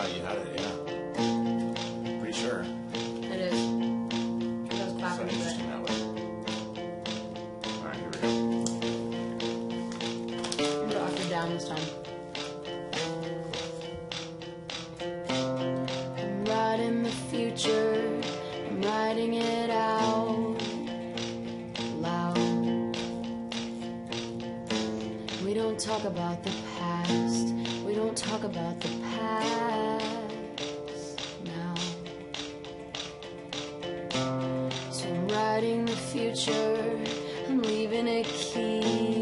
you had it, yeah. Pretty sure. It is. It goes So backwards. interesting that way. Alright, here we go. I'm gonna octave down this time. I'm writing the future. I'm writing it out loud. We don't talk about the past. We don't talk about the past now. So I'm writing the future. I'm leaving it key.